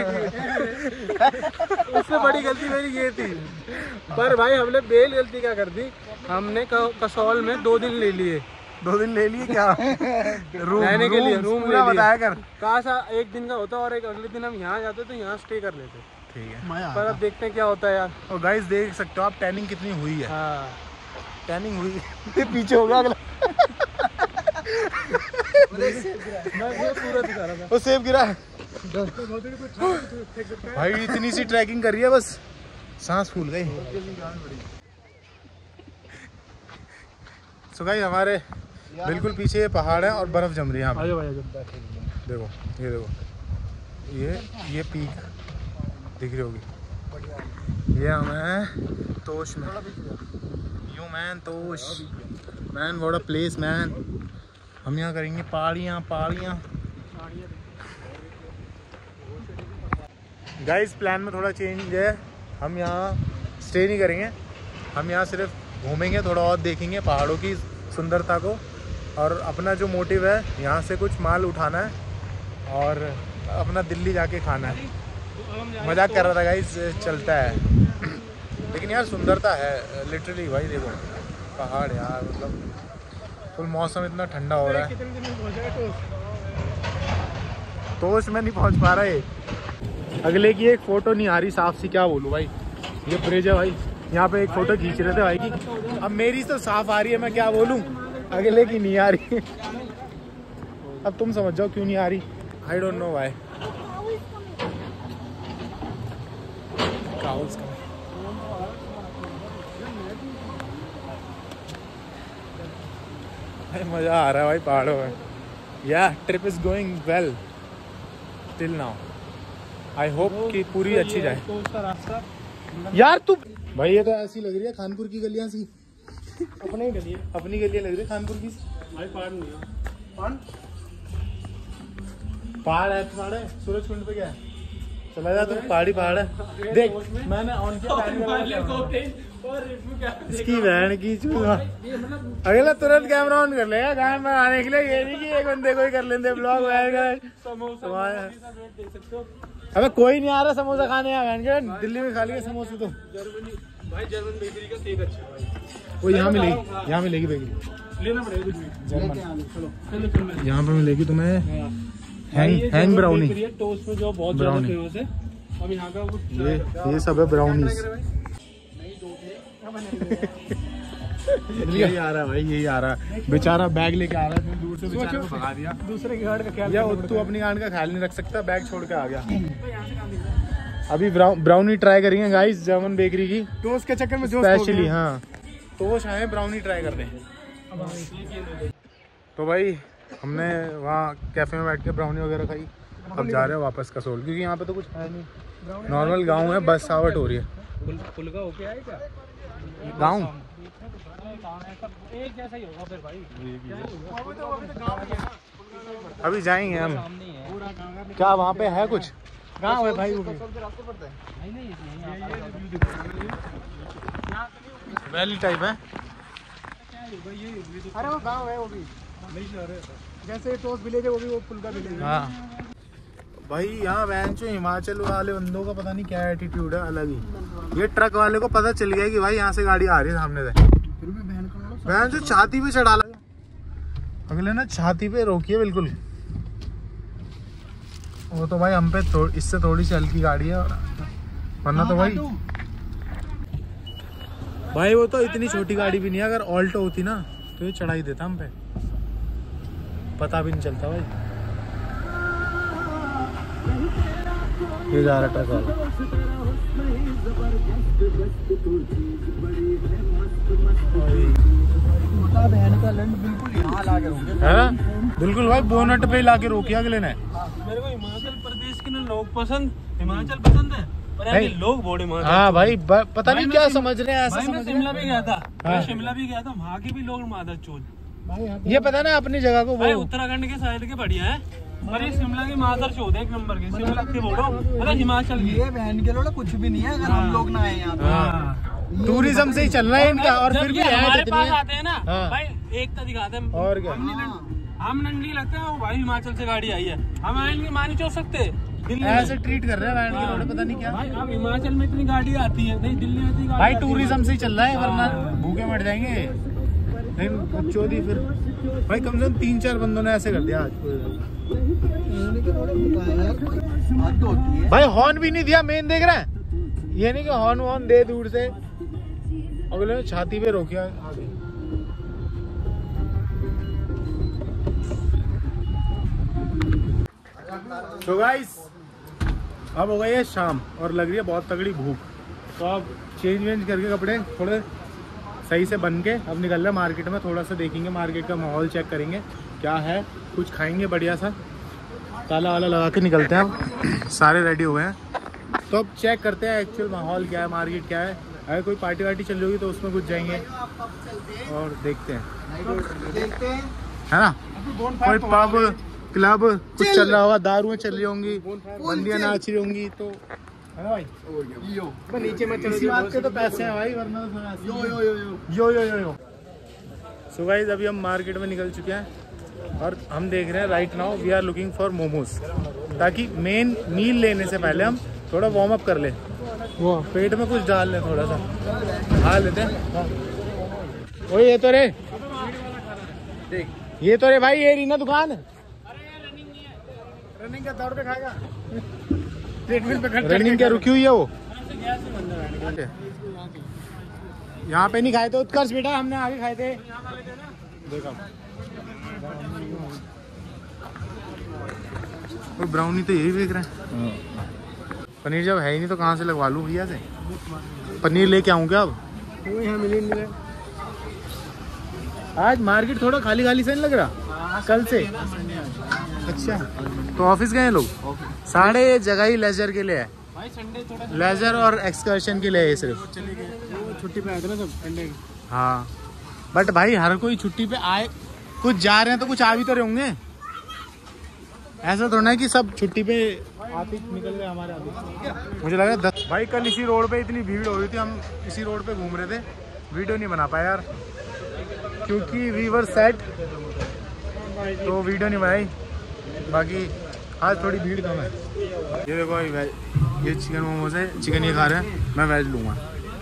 उससे बड़ी गलती मेरी ये थी। पर भाई हमने बेल गलती क्या कर दी, हमने कसौल में दो दिन ले लिए। दो दिन ले लिए क्या? रूम रहने के लिए रूम पूरा बताया कर। कहा सा एक दिन का होता और एक अगले दिन हम यहाँ जाते तो यहाँ स्टे कर लेते। ठीक है, पर अब देखते हैं क्या होता है यार। और गाइस देख सकते हो आप टैनिंग कितनी हुई है। हाँ टैनिंग हुई पीछे हो गया अगला मैं पूरा दिखा रहा था। वो सेब गिरा है भाई। इतनी सी ट्रैकिंग कर रही है बस सांस फूल गई। सो गाइस हमारे बिल्कुल पीछे ये पहाड़ है और बर्फ जम रही है यहाँ पे। आजो भाई आजो। देखो ये देखो ये ये पीक दिख रही होगी। ये हमें तोश में you man Tosh man what a place man. हम यहाँ करेंगे पहाड़ियाँ पहाड़ियाँ। गाइस प्लान में थोड़ा चेंज है, हम यहाँ स्टे नहीं करेंगे, हम यहाँ सिर्फ घूमेंगे, थोड़ा और देखेंगे पहाड़ों की सुंदरता को। और अपना जो मोटिव है यहाँ से कुछ माल उठाना है और अपना दिल्ली जाके खाना है। मजाक कर रहा था गाइस, चलता है लेकिन यार सुंदरता है लिटरली भाई। देखो पहाड़ यार, मतलब फुल मौसम इतना ठंडा हो रहा है। तोश में नहीं पहुंच पा रहा है। अगले की एक फोटो नहीं आ रही साफ सी, क्या बोलूं भाई। ये ब्रिज है भाई, यहाँ पे एक फोटो खींच रहे थे भाई की। अब मेरी तो साफ आ रही है, मैं क्या बोलूं, अगले की नहीं आ रही। अब तुम समझ जाओ क्यों नहीं आ रही। I don't know why. मजा आ रहा है भाई पहाड़ों में। Yeah trip is going well till now. I hope कि पूरी अच्छी जाए। यार तू भाई ये तो ऐसी लग रही है खानपुर की गलियां सी। अपने ही गली है, अपनी गलियां लग रही है खानपुर की। भाई पहाड़ नहीं है। पहाड़ पहाड़ है, पहाड़ है। सूरज कुंड पे क्या है? चला जा तू, पहाड़ी पहाड़ है। देख मैंने ऑन किया इसकी बहन की चूहा। अगला तुरंत कैमरा ऑन कर लेगा गायब में आने के लिए। ये नहीं कि एक बंदे को ही कर लेते ब्लॉग। अबे कोई नहीं आ रहा समोसा खाने यहाँ, दिल्ली में खा लिया समोसे तो। भाई जर्मन बेकरी का केक अच्छा है भाई। वो यहाँ मिलेगी, यहाँ मिलेगी बेकरी, लेना पड़ेगा कुछ भी। चलो यहाँ पे मिलेगी तुम्हें हैंग हैंग ब्राउनी। टोस्ट में जो बहुत ज्यादा फेमस है। अब यहाँ का कुछ ये ये सब है ब्राउनीज। यही आ रहा है भाई, यही आ रहा है। बेचारा बैग लेके आ रहा है, दूर से बेचारे को भगा दिया। दूसरे की गाड़ का ख्याल या तू अपनी गांड का ख्याल नहीं रख सकता, बैग छोड़ के आ गया। अभी ब्राउनी ट्राई करेंगे गाइस जर्मन बेकरी की, टोस्ट के चक्कर में स्पेशली। हाँ टोस्ट आए ब्राउनी ट्राई करते हैं। तो भाई हमने वहाँ कैफे में बैठ के ब्राउनी वगैरह खाई। अब जा रहे हैं वापस कसोल, क्योंकि यहाँ पे तो कुछ है नहीं, नॉर्मल गांव है, बस सावट हो रही है। फुलका होके आए क्या गाँव एक जैसा ही होगा फिर भाई। अभी जाएंगे हम। क्या वहाँ पे है कुछ गाँव है भाई, वो वैली टाइप है। अरे वो गाँव है, वो भी जैसे टोस्ट विलेज है वो भी वो पुल का विलेज है। हाँ भाई यहाँ वैन जो हिमाचल वाले बंदों का पता नहीं क्या एटीट्यूड है, अलग ही। ये ट्रक वाले को पता चल गया कि भाई यहाँ से गाड़ी आ रही है सामने से, वैन जो छाती पे चढ़ा लगा। अगले ना छाती पे रोकी है बिल्कुल। वो तो भाई हम पे थो, इससे थोड़ी सी हल्की गाड़ी है, वरना तो भाई भाई वो तो इतनी छोटी गाड़ी भी नहीं है। अगर ऑल्टो होती ना तो ये चढ़ा ही देता हम पे, पता भी नहीं चलता भाई। ये जा रहा ट्रक वाला। बिल्कुल भाई बोनट पे ला के रोकिया अगले ने। मेरे को हिमाचल प्रदेश के ना लोग पसंद हिमाचल पसंद है पर यार ये लोग बोले हिमाचल। हाँ भाई ब- पता भाई नहीं मैं क्या शिम- समझ रहे हैं, ऐसा भाई मैं समझ रहे शिमला भी गया था, हाँ। मैं शिमला भी गया था, वहाँ के भी लोग मादर चोल। हैं। ये पता ना अपनी जगह को भाई वो उत्तराखंड के साइड के बढ़िया है, पर ये शिमला की मादर चोद है एक नंबर के। शिमला के बोलो मतलब हिमाचल की। ये बहन के लोग कुछ भी नहीं है अगर हम लोग ना आए यहाँ पे। हाँ। टूरिज्म से ही चल रहा है इनका, और जब फिर भी ये है हमारे जितनी पास है। आते हैं ना हाँ। भाई एकता दिखाते हैं। और क्या हम नंडी लगते हैं, वो भाई हिमाचल से गाड़ी आई है, हम आएंगे मान चो सकते दिल्ली में। ऐसे ट्रीट कर रहे हैं बैंड के रोड, पता नहीं क्या भाई अब हिमाचल में इतनी गाड़ी आती है, नहीं दिल्ली में इतनी गाड़ी भाई आती है। टूरिज्म से ही चल रहा है, वरना भूखे मर जाएंगे। लेकिन चौधरी फिर भाई कम से कम तीन चार बंदों ने ऐसे कर दिया आज। हद होती है। भाई हॉर्न भी नहीं दिया, मेन देख रहा है, ये नहीं कि हॉर्न वॉर्न दे दूर से, अगले ने छाती पे रोकिया आगे। तो गाइस अब हो गई है शाम और लग रही है बहुत तगड़ी भूख, तो अब चेंज वेंज करके कपड़े थोड़े सही से बन के अब निकल रहे मार्केट में, थोड़ा सा देखेंगे मार्केट का माहौल, चेक करेंगे क्या है, कुछ खाएंगे बढ़िया सा, ताला वाला लगा के निकलते हैं। अब सारे रेडी हो गए हैं, तो अब चेक करते हैं एक्चुअल माहौल क्या है, मार्केट क्या है। अगर कोई पार्टी वार्टी चल रही होगी तो उसमें कुछ जाएंगे और देखते हैं, देखते हैं है ना। कोई पब क्लब कुछ चल रहा होगा, दारुएं चल रही होंगी, बंदियां नाच रही होंगी, तो है ना भाई। यो नीचे मत चलो, इसी बात के तो पैसे हैं भाई, वरना तो फिर यो यो यो यो यो यो यो यो। सो गाइस अभी हम मार्केट में निकल चुके हैं और हम देख रहे हैं right now we are looking for momos, ताकि मेन मील लेने से पहले हम थोड़ा वार्म अप कर ले, वो पेट में कुछ डाल लें, थोड़ा सा खा लेते हैं। ओ ये तो रे, ये तो रे भाई, ये रही ना दुकान, रनिंग का दौड़ पे खाएगा, ट्रेडमिल पे खड़ा, रनिंग क्या रुकी हुई है वो, यहाँ पे नहीं खाए थे उत्कर्ष बेटा, हमने आगे खाए थे, देखा कोई ब्राउनी तो यही बेच रहे हैं। पनीर जब है ही नहीं तो कहाँ से लगवा लूँ भैया से, पनीर लेके आऊँ क्या अब, वो यहाँ मिले मिले। आज मार्केट थोड़ा खाली खाली से नहीं लग रहा कल से। अच्छा तो ऑफिस गए हैं लोग, साढ़े जगह ही लेजर के लिए है, भाई संडे थोड़ा लेजर और एक्सकर्शन के लिए है सिर्फ। चले गए, वो छुट्टी पे आए थे ना सब संडे की। हाँ बट भाई हर कोई छुट्टी पे आए, कुछ जा रहे हैं तो कुछ आ भी तो रहे होंगे, ऐसा थोड़ा है कि सब छुट्टी पे आते निकल गए हमारे आगे। मुझे लगा दस भाई कल इसी रोड पे इतनी भीड़ हो रही थी, हम इसी रोड पे घूम रहे थे, वीडियो नहीं बना पाया यार क्योंकि वी वर सेट, तो वीडियो नहीं बनाई। बाकी आज थोड़ी भीड़ कम है। ये देखो वेज, ये चिकन मोमोज है, चिकन ये खा रहे हैं, मैं वेज लूँगा।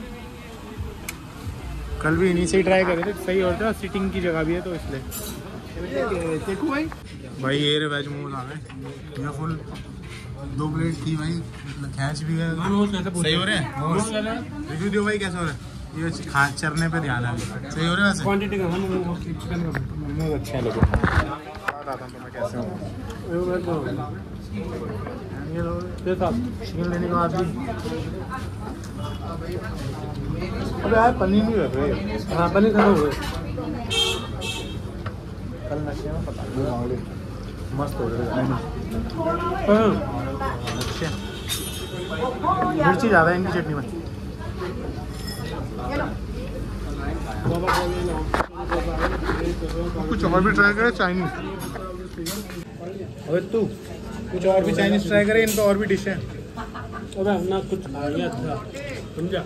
कल भी इन्हीं से ही ट्राई करे थे, सही होता है, सिटिंग की जगह भी है तो इसलिए। देखो भाई भाई ये वेज मोमोज आ गए, ये फुल दो प्लेट थी भाई, खैच भी गए, सही हो रहे हैं, रिव्यू दियो भाई कैसे हो रहे हैं। ये खा चरने पे ध्यान है, सही हो रहे हैं वैसे, क्वांटिटी का चिकन का मोमोज अच्छे लगे। बताता हूँ तुम्हें कैसे होंगे। ये लो चिकन लेने के बाद भी, अबे यार पनीर नहीं रख रहे। हाँ पनीर खत्म हो गए। कल नशे में पता नहीं मांग ले, मस्त हो रहे हैं। अच्छा मिर्ची ज़्यादा है इनकी चटनी में। कुछ और भी ट्राई करे चाइनीज, अबे तू कुछ और भी चाइनीज ट्राई करे, इन पे और भी डिश है। अबे ना कुछ आ गया था समझा।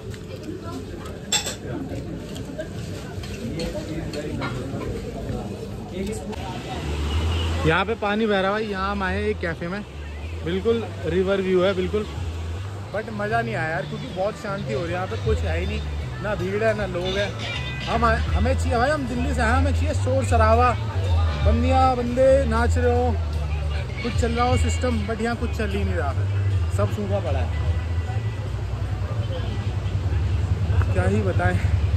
यहाँ पे पानी बह रहा है भाई, यहाँ हम आए एक कैफे में, बिल्कुल रिवर व्यू है बिल्कुल, बट मज़ा नहीं आया यार क्योंकि बहुत शांति हो रही है यहाँ पे, कुछ है ही नहीं, ना भीड़ है ना लोग है। हम हमें चाहिए भाई, हम दिल्ली से आए, हमें चाहिए शोर शराबा, बंदियाँ बंदे नाच रहे हो, कुछ चल रहा हो सिस्टम, बट यहाँ कुछ चल ही नहीं रहा, सब सूखा पड़ा है, क्या ही बताएं।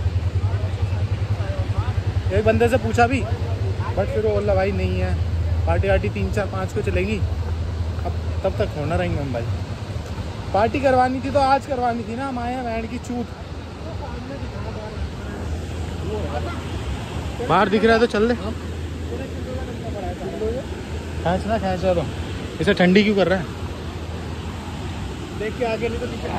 एक बंदे से पूछा भी बट फिर वो बोला भाई नहीं है, पार्टी वार्टी तीन चार पाँच को चलेगी, अब तब तक होना रहेंगे हम भाई। पार्टी करवानी थी तो आज करवानी थी ना, हम आए हैं बैंड की चूत। बाहर दिख रहा है तो चल ले, खींचना खींचा तो इसे ठंडी क्यों कर रहा है। देख के आगे नहीं तो पीछे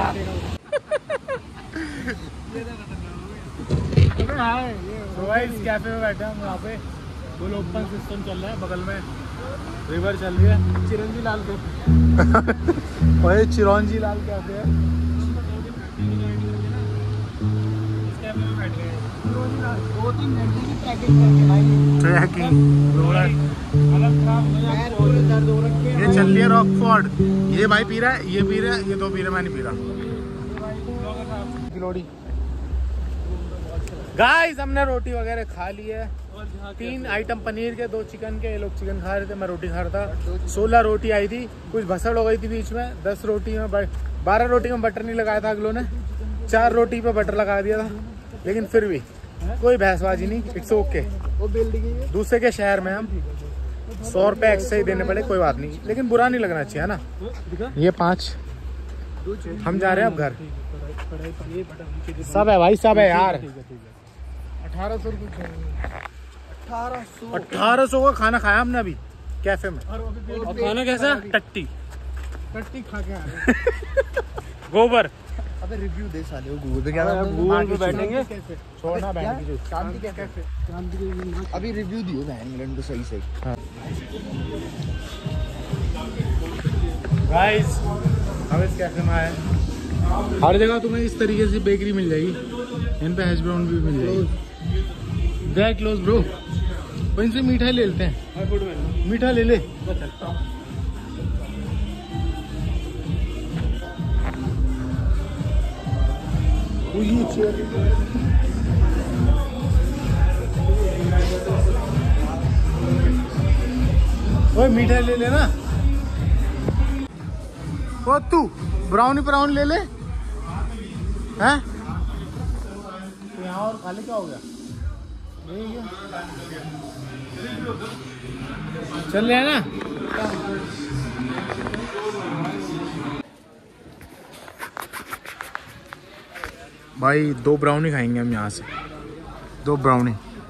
तो भाई इस कैफे में बैठे हम यहाँ पे फुल ओपन सिस्टम चल रहा है, बगल में रिवर चल रही है। चिरंजी लाल कैफे और ये चिरंजी लाल कैफे है। इस कैफे में बैठ गए दो तीन घंटे की ट्रैकिंग करके भाई ट्रैकिंग दर्द हो रखे हैं। ये चल रही है रॉकफोर्ड। ये भाई पी रहा है, ये पी रहा है, ये दो पी रहे, मैं नहीं पी रहा। लोड़ी गाइस हमने रोटी वगैरह खा ली है। तीन आइटम पनीर के, दो चिकन के। ये लोग चिकन खा रहे थे, मैं रोटी खा रहा था। सोलह रोटी आई थी, कुछ भसड़ हो गई थी बीच में। दस रोटी में बारह रोटी में बटर नहीं लगाया था अगलों ने, चार रोटी पे बटर लगा दिया था। लेकिन फिर भी कोई बहसबाजी नहीं, इट्स ओके। दूसरे के शहर में हम सौ रुपये एक्स्ट्रा ही देने पड़े, कोई बात नहीं, लेकिन बुरा नहीं लगना चाहिए, है ना। ये पाँच हम जा रहे हैं अब घर। सब है भाई, सब है यार। अठारह सौ रुपये अठारह सौ अठारह सौ का खाना खाया हमने अभी कैफे में। और खाना कैसा? टट्टी टट्टी खा के आ रहे। गोबर। अबे रिव्यू दे साले वो गूगल पे क्या गूगल पे बैठेंगे। छोड़ना बैठ की शांति कैफे अभी रिव्यू दियो ना इंग्लैंड को सही सही। गाइस हम इस कैफे में आए। हर जगह तुम्हें इस तरीके से बेकरी मिल जाएगी, इन पे हैश ब्राउन भी मिल जाएगी। They close bro. वो इनसे मीठा ले लेते हैं, मीठा ले ले। ओए मीठा ले लेना। ओ तू ब्राउनी ब्राउन ले ले हैं? तो यहाँ और खाली क्या हो गया? चल रहे हैं ना। भाई दो ब्राउनी खाएंगे हम यहाँ से, दो ब्राउनी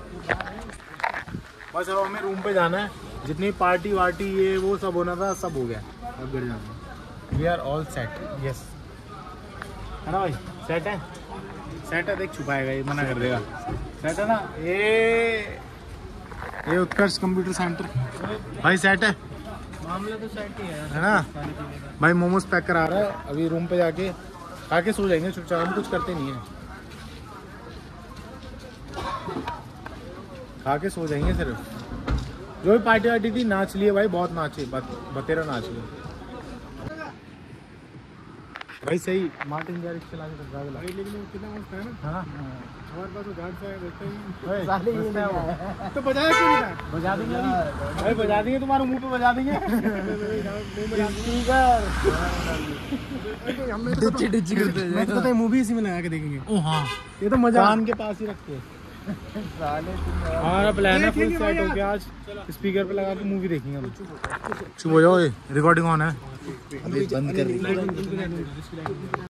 बस। अब हमें रूम पे जाना है। जितनी पार्टी वार्टी ये वो सब होना था सब हो गया, अब घर जाना है। We are all set. Yes है ना भाई, सेट है, सेट है। देख छुपाएगा ये, मना कर देगा। सेट है ना ये ये उत्कर्ष कंप्यूटर सेंटर भाई, सेट है। मामला तो सेट ही है है ना भाई। मोमोज पैक करा रहा है, अभी रूम पे जाके खा के सो जाएंगे चुपचाप। हम कुछ करते नहीं है, खा के सो जाएंगे सिर्फ। जो भी पार्टी वार्टी थी नाच लिए भाई, बहुत नाचे, बतेरा नाच लिए भाई। सही मार्टिन गैरिज चला के ड्राइव लगा, लेकिन कितना मस्त है ना। हाँ हमारे पास तो गार्ड से देखते ही तो बजाया क्यों नहीं था? बजा देंगे भाई, बजा देंगे, तुम्हारे मुंह पे बजा देंगे। डिच्ची डिच्ची करते हैं। मैं तो पता है मूवी इसी में लगा के देखेंगे। ओ हाँ, ये तो मजा कान के पास ही रखते हैं। हमारा प्लान है फुल सेट हो गया। आज स्पीकर पे लगा के मूवी देखेंगे हम। चुप हो जाओ, रिकॉर्डिंग ऑन है। बंद कर